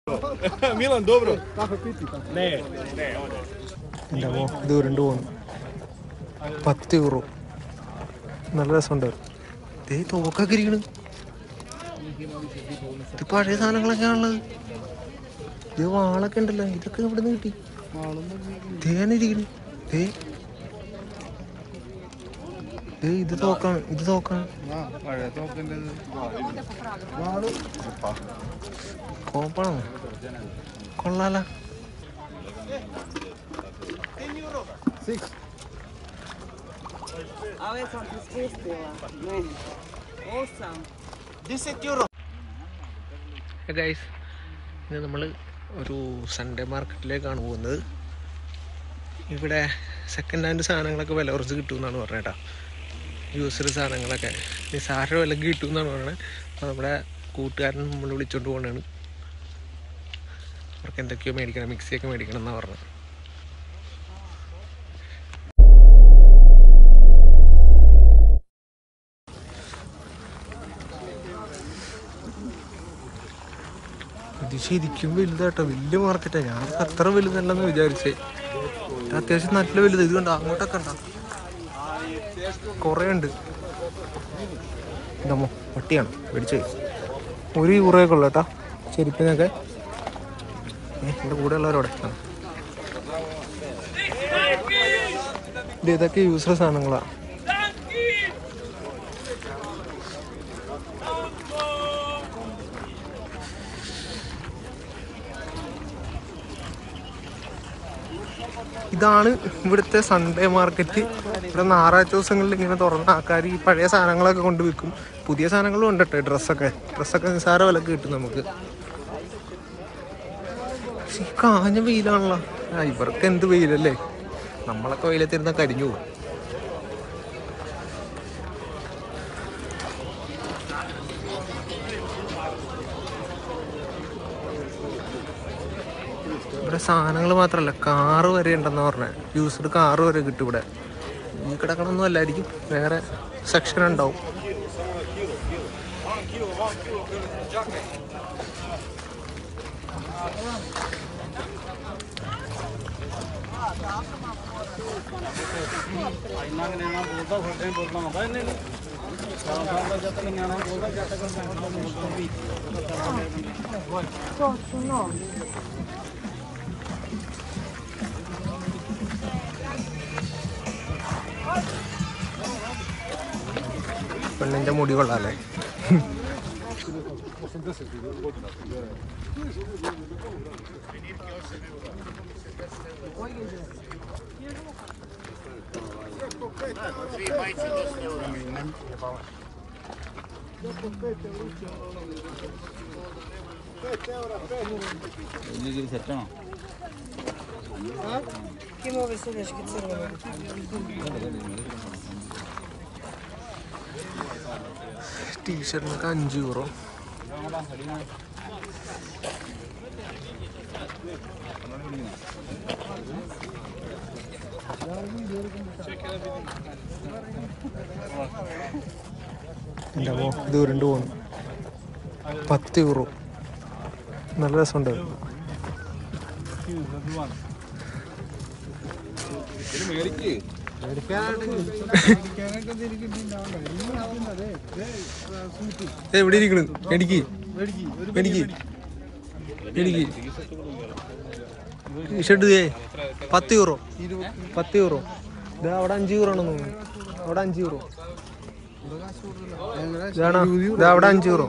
Milan, dobro. Ne. എൻ്റെ അമ്മോ ഇത് ഉരുണ്ട് പോകുന്നു. 10 യൂറോ. നല്ല രസമുണ്ട്. ഇതേ തോക്കൊക്കെ ഇരിക്കണ്. ഇത് പഴയ സാധനങ്ങളൊക്കെയാണുള്ളത്. ഇത് വാളൊക്കെ ഉണ്ടല്ലോ. ഇതൊക്കെ ഇവിടെ നിന്ന് കിട്ടി. തേനെ ഇരിക്കണ്. ഇത് തോക്കാണ്. ഇത് തോക്കാണ്. കോപ്പാണോ? കൊള്ളാല. ഗൈസ്, ഇന്ന് നമ്മൾ ഒരു സൺഡേ മാർക്കറ്റിലേക്കാണ് പോകുന്നത്. ഇവിടെ സെക്കൻഡ് ഹാൻഡ് സാധനങ്ങളൊക്കെ വില കുറച്ച് കിട്ടുമെന്നാണ് പറഞ്ഞേട്ടാ. യൂസ്ഡ് സാധനങ്ങളൊക്കെ നിസാര വിലക്ക് കിട്ടുമെന്നാണ് പറയുന്നത്. അപ്പോൾ നമ്മുടെ കൂട്ടുകാരൻ നമ്മൾ വിളിച്ചോണ്ട് പോകണതാണ്. അവർക്ക് എന്തൊക്കെയോ മേടിക്കണം, മിക്സിയൊക്കെ മേടിക്കണം എന്നാണ് പറഞ്ഞത്. ഇത് ശരിക്കും വലുതാട്ടോ, വലിയ മാർക്കറ്റാണ്. ഞാൻ അത്ര വലുതല്ലെന്ന് വിചാരിച്ചേ. അത്യാവശ്യം നല്ല വലുത്. ഇത് കണ്ടോ, അങ്ങോട്ടൊക്കെ ഉണ്ടോ, കുറേ ഉണ്ട്. ഇതമ്മോ പട്ടിയാണ് മേടിച്ചേ. 1 യൂറോയൊക്കെ ഉള്ളു കേട്ടോ ചെരുപ്പിനൊക്കെ. എൻ്റെ കൂടെ ഉള്ളവരോടെ ഇതൊക്കെ യൂസ്ഡ് സാധനങ്ങളാണ്. ഇതാണ് ഇവിടുത്തെ സൺഡേ മാർക്കറ്റ്. ഇവിടെ ഞായറാഴ്ച ദിവസങ്ങളിൽ ഇങ്ങനെ തുറന്ന ആൾക്കാർ ഈ പഴയ സാധനങ്ങളൊക്കെ കൊണ്ട് വിൽക്കും. പുതിയ സാധനങ്ങളും ഉണ്ട് കേട്ടോ. ഡ്രസ്സൊക്കെ നിസ്സാര വിലക്ക് കിട്ടും നമുക്ക്. പക്ഷെ ഈ കാഞ്ഞ വെയിലാണല്ലോ. ഇവർക്ക് എന്ത് വെയിലല്ലേ, നമ്മളൊക്കെ വെയിലത്തിരുന്ന കരിഞ്ഞു പോകും. ഇവിടെ സാധനങ്ങൾ മാത്രമല്ല, കാറ് വരെ ഉണ്ടെന്ന് പറഞ്ഞത്. യൂസ്ഡ് കാറ് വരെ കിട്ടും ഇവിടെ. ഈ കിടക്കണമൊന്നും അല്ലായിരിക്കും, വേറെ സെക്ഷൻ ഉണ്ടാവും. പെണ്ണിൻ്റെ മുടി കൊള്ളാല്ലേ. ടീഷർട്ടിനൊക്കെ 5 യൂറോ. എൻ്റെ അമ്മോ ഇത് ഉരുണ്ട് പോകുന്നു. 10 യൂറോ. നല്ല രസമുണ്ട്. എവിടെ ഇരിക്കണ്? മേടിക്ക് ടീഷർട്ട് 10 യൂറോ. 10 യൂറോ. ഇത് അവിടെ 5 യൂറോ ആണെന്ന് തോന്നുന്നു. അവിടെ 5 യൂറോ ഇതാണോ? ഇത് അവിടെ 5 യൂറോ.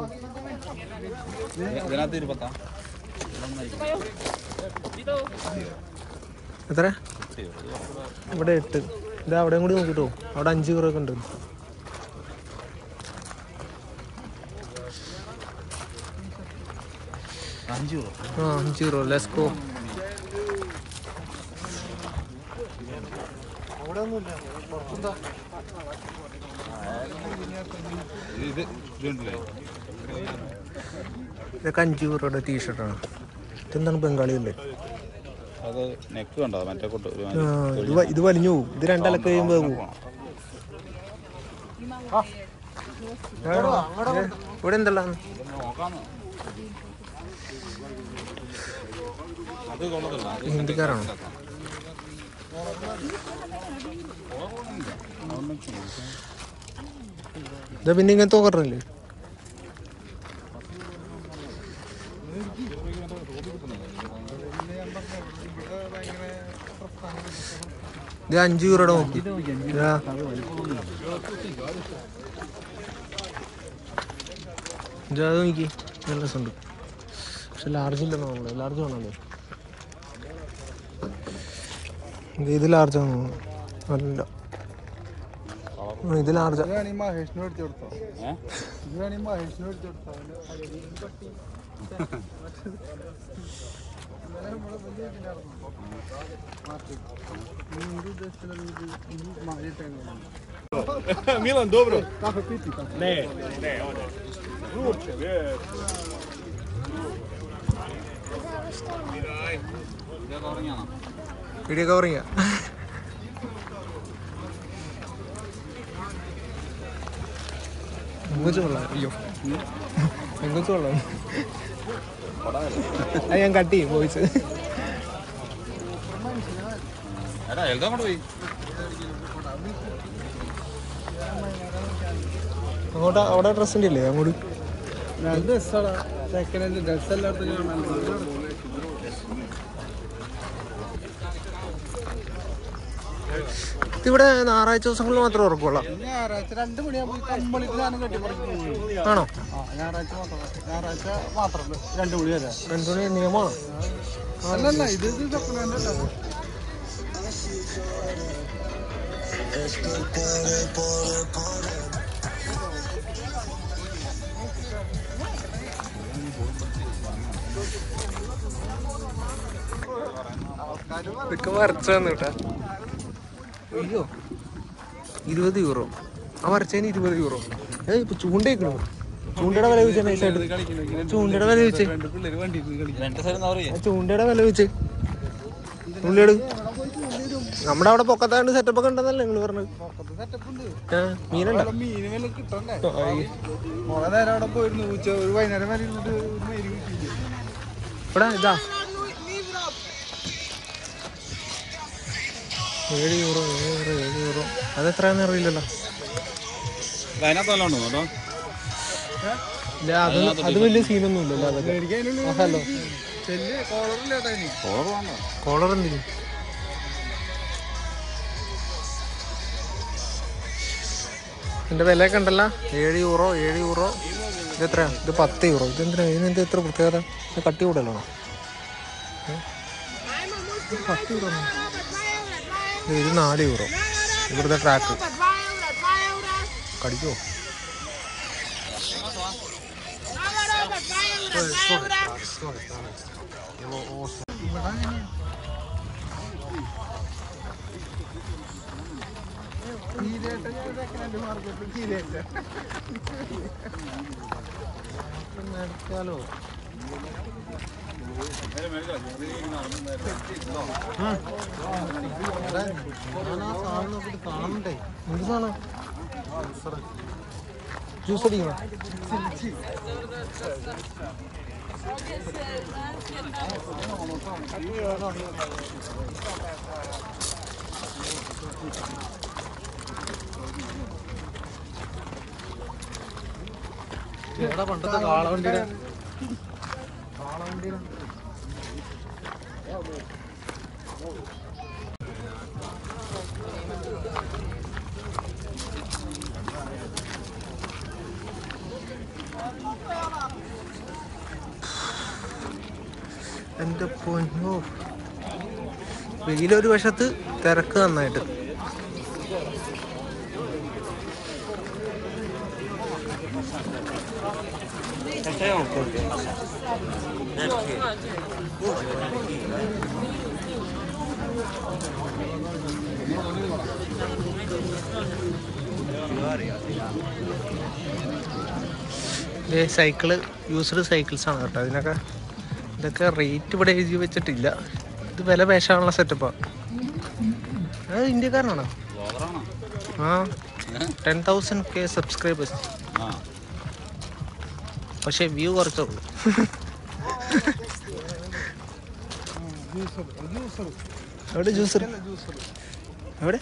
എത്ര? ഇവിടെ 8. ഇത് അവിടെയും കൂടി നോക്കിട്ടോ. അവിടെ 5 യൂറോ ഒക്കെ ഉണ്ട്. ആ 5 യൂറോ. Let's go. ഇതൊക്കെ 5 യൂറോയുടെ ടീഷർട്ടാണ്. ഇതെന്താണ്, ബംഗാളിയല്ലേ? ഇത് വലിഞ്ഞു പോകും. ഇത് 2 അലക്ക് കഴിയുമ്പോൾ പോകും. ഇവിടെ എന്തല്ല ഹിന്ദിക്കാരാണോ? ഇതാ പിന്നെ ഇങ്ങനത്തെ ഓർഡറില്ലേ? ഇത് 5 യൂറോയുടെ നോക്കി. ഇത് നോക്കി, നല്ല രസമുണ്ട്. പക്ഷെ ലാർജ് ഇല്ലെന്ന് തോന്നുന്നു. ലാർജ് വേണമല്ലോ. ഇത് ലാർജാന്ന് തോന്നുന്നു. അല്ല, ഇത് large. Milan, dobro? Kafe piti? Ne, ovdje. Ruče, video കവറിങ്ങ. എങ്ങോട്ട് കൊള്ളാം. അയ്യോ, എങ്ങോട്ട് കൊള്ളാം. അത് ഞാൻ കട്ട് ചെയ്യും വോയിസ്. അങ്ങോട്ട് അവിടെ ഡ്രസ്സിൻ്റെ ഇല്ലേ അങ്ങോട്ട്? ഇവിടെ ഞായറാഴ്ച ദിവസങ്ങളിൽ മാത്രമേ ഉറക്കുള്ളൂ. ഞായറാഴ്ച 2 മണിയാകുമ്പോൾ കമ്പളിക്ക് ഞാനും കെട്ടിപ്പറിക്കും. ആണോ? ഞായറാഴ്ച മാത്രം 2 മണി വരെ. 2 മണി നിയമമാണോ? അല്ലല്ല, ഇത് ഇതൊക്കെ വരച്ചാന്ന് കേട്ടാ. അയ്യോ, 20 യൂറോ. ആ വരച്ചതിന് 20 യൂറോ. ഇപ്പൊ ചൂണ്ടയിക്കണോ? ചൂണ്ടയുടെ വില ചോദിച്ചാൽ നൈസായിട്ട്. ചൂണ്ടയുടെ വില ചോദിച്ചേ. ചൂണ്ടയുടെ വില ചോദിച്ചേ. ചൂണ്ടയുടെ നമ്മുടെ അവിടെ പൊക്കത്താണ്ട് സെറ്റപ്പ് ഒക്കെ ഉണ്ടെന്നല്ലേ നിങ്ങൾ പറഞ്ഞത്? മീനുണ്ടോ? ഇവിടെ ഇതാ 7 യൂറോ. അതെത്രയാന്ന് അറിയില്ലല്ലോ. അത് വലിയ സീനൊന്നും ഇല്ലല്ലോ. അതൊക്കെ ഹലോ കോളർ എന്തിനും. ഇതിൻ്റെ വിലയൊക്കെ ഉണ്ടല്ലോ. 7 യൂറോ. ഇത് എത്രയാ? ഇത് 10 യൂറോ. ഇതെന്തിനാ? ഇതിനെന്താ ഇത്ര പ്രത്യേകത? ഇത് കട്ടി കൂടല്ലോ. 10 യൂറോ. ഇത് 4 യൂറോ. ഇവിടുത്തെ ട്രാക്ക് കടിക്കോ? നടക്കാലോ. കാണണ്ടേ? എന്ത് സാധനം? ജ്യൂസ് അടിക്കണോ? ഇവിടെ പണ്ടത്തെ കാളവണ്ടിയുടെ എൻ്റെ പൊന്നോ. വെയിലൊരു വശത്ത്, തിരക്ക് നന്നായിട്ട്. സൈക്കിള്, യൂസ്ഡ് സൈക്കിൾസ് ആണ് കേട്ടോ. ഇതൊക്കെ റേറ്റ് ഇവിടെ എഴുതി വെച്ചിട്ടില്ല. ഇത് വില പേശാനുള്ള സെറ്റപ്പാണ്. അത് ഇന്ത്യക്കാരനാണോ? ആ, 10,000K സബ്സ്ക്രൈബേഴ്സ്. പക്ഷെ വ്യൂ കുറച്ചുള്ളൂ. എവിടെ ജ്യൂസർ? എവിടെ?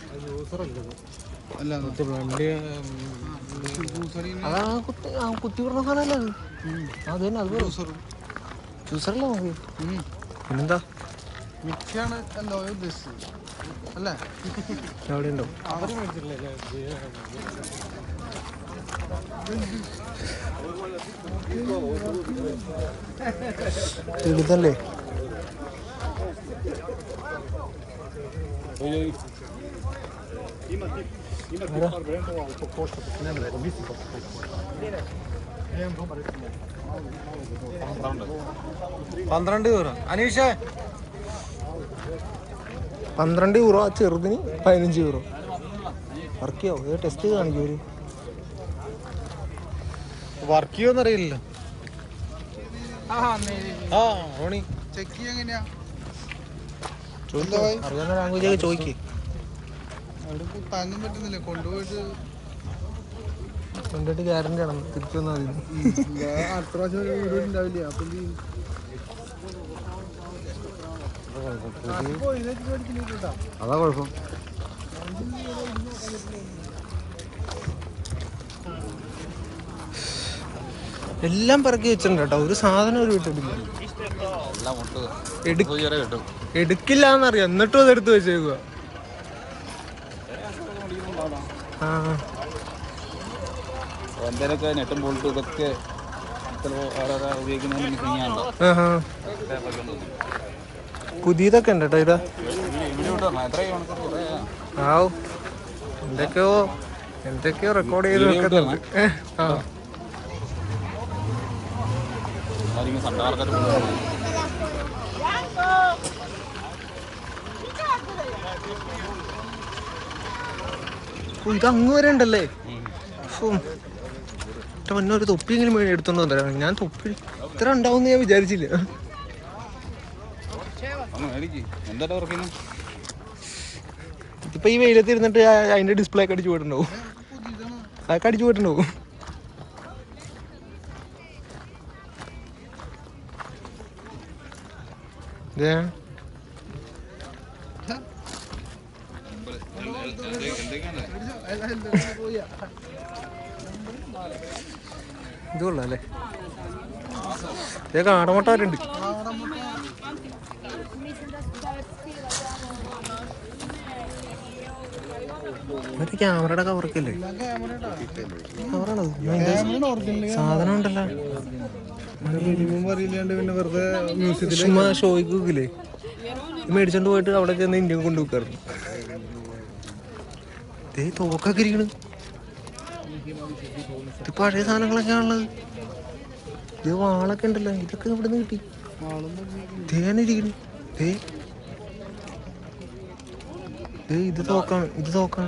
കുത്തി പറഞ്ഞ സാധനമല്ലേ അത്? തന്നെ അത് ജ്യൂസറല്ലേ നോക്കി? പിന്നെന്താ മിക്സാണ് എന്തോ ഉദ്ദേശിച്ചത് അല്ലേ? എവിടെ ഉണ്ടോ? ഇതല്ലേ €12 അനീഷേ. 12 ആ ചെറുതിന് €15 വർക്ക് ചെയ്യാവോ? ടെസ്റ്റ് കാണിക്കൂ. ഒരു വർക്ക് ചെയ്യുമെന്നറിയില്ലല്ലോ. റോണി ചെക്ക് ചെയ്യാൻ എങ്ങനെയാ? അറിയാവുന്ന ലാംഗ്വേജൊക്കെ ചോദിക്കേ. അവിടെ കുത്താനും പറ്റുന്നില്ല. കൊണ്ടുപോയിട്ട് ഗ്യാരണ്ടി ആണ്. തിരിച്ചു വന്നാൽ മതി. അടുത്ത പ്രാവശ്യം വീഡിയോ ഉണ്ടാവില്ല. അപ്പം അതാ കുഴപ്പം. എല്ലാം പിറക്കി വെച്ചിട്ടുണ്ട് കേട്ടോ. ഒരു സാധനം ഒരു വീട്ടിലില്ല. എടുക്കില്ല എന്നറിയാം, എന്നിട്ടും അത് എടുത്ത് വെച്ചേക്കുക. നെട്ടും ബോൾട്ടും ഇതൊക്കെ പുതിയതൊക്കെ ഉണ്ട് കേട്ടോ. ഇതാ ആവും എന്തൊക്കെയോ റെക്കോർഡ് ചെയ്ത് വെക്കുന്നുണ്ട്. ഇത് അങ്ങ് വരെ ഉണ്ടല്ലേ? ഒരു തൊപ്പിയെങ്കിലും എടുത്തോണ്ട് വന്നേരാ. ഞാൻ തൊപ്പി ഇത്ര ഉണ്ടാവും ഞാൻ വിചാരിച്ചില്ല. ഇതിപ്പോ ഈ വെയിലത്ത് ഇരുന്നിട്ട് അതിന്റെ ഡിസ്പ്ലേ ഒക്കെ അടിച്ചു പോയിട്ടുണ്ടാവും. അതൊക്കെ അടിച്ചു പോയിട്ടുണ്ടാവും. ഇത് കൊള്ളാല്ലേ? ഇതൊക്കെ ആടമുട്ടാരുണ്ട്. മറ്റേ ക്യാമറയുടെ കവറൊക്കെയല്ലേ? കവറാണത്. സാധനം ഉണ്ടല്ലോ. ചുമ്മാ ഷോയ്ക്ക് വെക്കില്ലേ? മേടിച്ചോണ്ട് പോയിട്ട് അവിടെ ചെന്ന് ഇന്ത്യ കൊണ്ടുവെക്കാറുണ്ട്. തോക്കൊക്കെ ഇരിക്കണ്. ഇത് പഴയ സാധനങ്ങളൊക്കെ ആണുള്ളത്. ഇത് വാളൊക്കെ ഉണ്ടല്ലോ. ഇതൊക്കെ ഇവിടെ നിന്ന് കിട്ടി. ഇരിക്കണ്. ഇത് തോക്കാണ്. ഇത് തോക്കാണ്.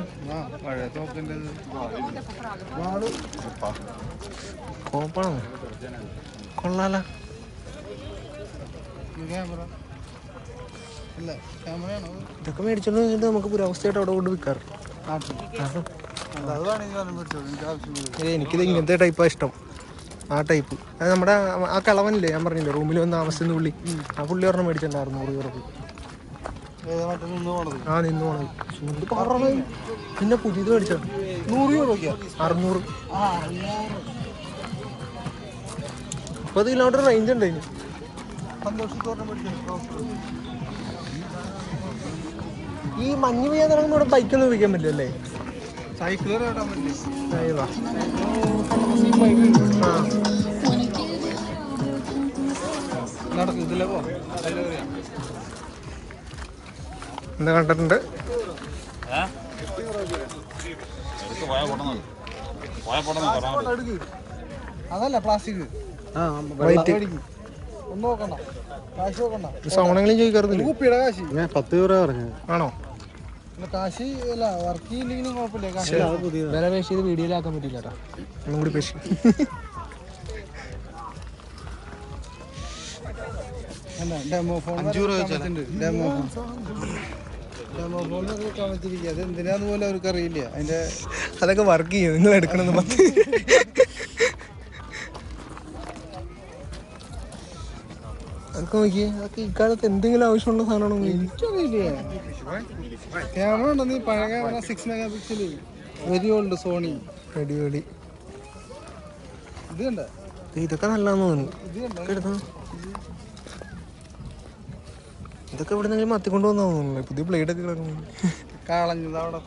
കോപ്പാണോ? കൊള്ളാല. ഇതൊക്കെ മേടിച്ചോണ്ട് വെച്ചിട്ട് നമുക്ക് പുരാവസ്ഥയായിട്ട് അവിടെ കൊണ്ട് വിൽക്കാറ്. എനിക്കിത് ഇങ്ങനത്തെ ടൈപ്പാണ് ഇഷ്ടം. ആ ടൈപ്പ്. അത് നമ്മുടെ ആ കളവനില്ലേ, ഞാൻ പറഞ്ഞില്ലേ റൂമിൽ വന്ന് താമസിക്കുന്ന പുള്ളി, ആ പുള്ളി ഒരെണ്ണം മേടിച്ചിട്ടുണ്ടായിരുന്നു €100. നിന്ന് പോണത് ചൂട് പാറ. പിന്നെ പുതിയത് മേടിച്ചോ €100. 600. 30 കിലോമീറ്റർ റേഞ്ച് ഉണ്ട് അതിന്. ഈ മഞ്ഞ് പെയ്യാൻ തുടങ്ങുമ്പോൾ ഇവിടെ ബൈക്കൊന്നും ഉപയോഗിക്കാൻ പറ്റില്ലല്ലേ? സൈക്കിൾ എന്താ കണ്ടിട്ടുണ്ട്? അതല്ല പ്ലാസ്റ്റിക്. ഒന്നും നോക്കണ്ട, കാശ് നോക്കണ്ട. സൗണെങ്കിലും ചോദിക്കാറുന്നില്ല. കുപ്പിയുടെ കാശ് ഞാൻ €10 പറഞ്ഞു. ആണോ? കാശ് അല്ല, വർക്ക് ചെയ്യില്ലെങ്കിലും കുഴപ്പമില്ല. വില പേശ് ചെയ്ത് വീഡിയോയിലാക്കാൻ പറ്റില്ല കേട്ടോ. ഒന്നും കൂടി പേശി. ഡെമോ ഫോൺ ഡെമോ ഫോൺ കാണിച്ചിരിക്കുക. അത് എന്തിനാന്ന് പോലും അവർക്ക് അറിയില്ല. അതിന്റെ അതൊക്കെ വർക്ക് ചെയ്യും. നിങ്ങൾ എടുക്കണമെന്ന് മതി. ഇതൊക്കെ നോക്കിയേ, അതൊക്കെ ഇക്കാലത്ത് എന്തെങ്കിലും ആവശ്യമുള്ള സാധനമാണോ? എനിക്കറിയില്ലേ. ക്യാമറ ഉണ്ടോ നീ? പഴയ camera 6 megapixel, very old Sony. അടിപൊളി. ഇത് കണ്ട, ഇതൊക്കെ നല്ലതാന്ന് തോന്നുന്നു. ഇത് കണ്ട. ഇതൊക്കെ ഇവിടെ നിന്നെങ്കിലും മത്തിക്കൊണ്ട് വന്നാ തോന്നുന്നു. പുതിയ ബ്ലേഡ് ഒക്കെ കിടക്കുന്നു. കളഞ്ഞത് അവിടെ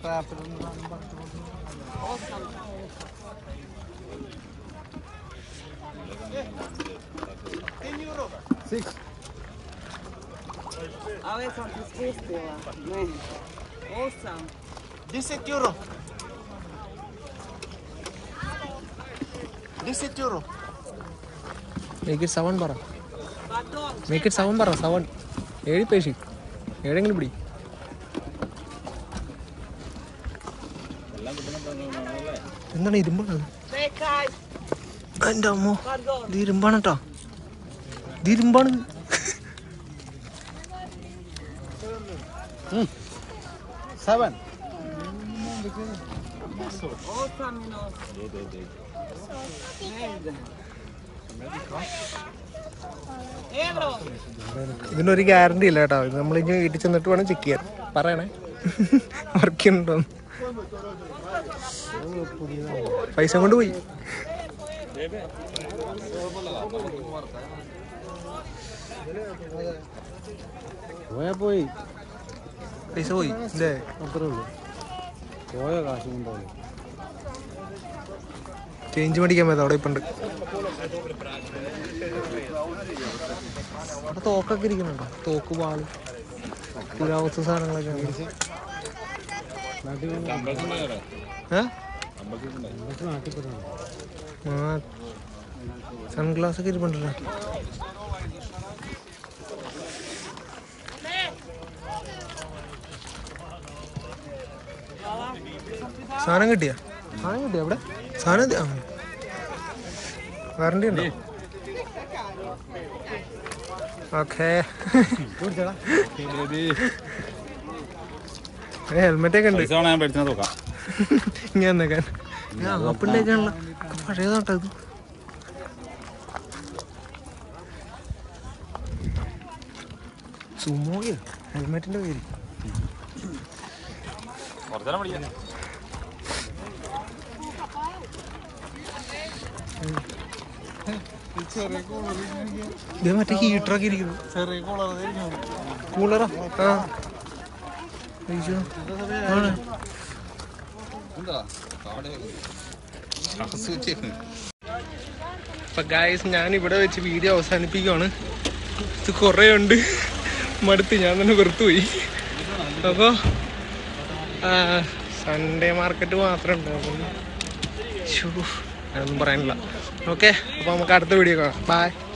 €17. €17. Make it 7 പറ. Make it 7 പറ. 7. 7 പേശി. ഏതെങ്കിലും പിടി. എന്താണ് ഇരുമ്പാണ്? എൻ്റെ അമ്മോ, ഇത് ഇരുമ്പാണ് കേട്ടോ. ഇത് ഇരുമ്പാണ്. 7. ഇതിനൊരു ഗ്യാരണ്ടി ഇല്ല കേട്ടോ. ഇത് നമ്മളിനി വീട്ടിൽ ചെന്നിട്ട് വേണം ചെക്ക് ചെയ്യാൻ. പറയണേ വർക്ക് ചെയ്യുന്നുണ്ടോ. പൈസ കൊണ്ട് പോയി. പോയി പൈസ പോയി അല്ലേ? അത്രേ ഉള്ളൂ. പോയ കാശ് കൊണ്ടുപോയി. ചേഞ്ച് മേടിക്കാൻ പറ്റും. അവിടെ ഇപ്പം ഉണ്ട്. അവിടെ തോക്കൊക്കെ ഇരിക്കുന്നുണ്ടോ? തോക്ക്, വാള്, പുരാവസ്തു സാധനങ്ങളൊക്കെ. സൺഗ്ലാസ് ഒക്കെ ഇരിപ്പുണ്ടല്ലോ. സാധനം കിട്ടിയ അവിടെ സാധനം വാറണ്ടി ഉണ്ടോ? ഓക്കെ. ഹെൽമെറ്റ് ഒക്കെ ഉണ്ട്. ഇങ്ങനെ ആപ്പിളിലേക്കാണല്ലോ. പഴയതാട്ടോ ഇത്. സുമോയോ ഹെൽമെറ്റിന്റെ പേര്. ഇത് മറ്റേ ഹീറ്ററൊക്കെ ഇരിക്കുന്നു. കൂളറാ? ആ അപ്പൊ ഗായ്സ്, ഞാൻ ഇവിടെ വെച്ച് വീഡിയോ അവസാനിപ്പിക്കുകയാണ്. ഇത് കുറേ ഉണ്ട്, മടുത്ത് ഞാൻ തന്നെ വെറുത്തുപോയി. അപ്പോൾ സൺഡേ മാർക്കറ്റ് മാത്രമേ ഉണ്ടാവും. അതൊന്നും പറയാനില്ല. ഓക്കെ, അപ്പോൾ നമുക്ക് അടുത്ത വീഡിയോ കാണാം. ബൈ.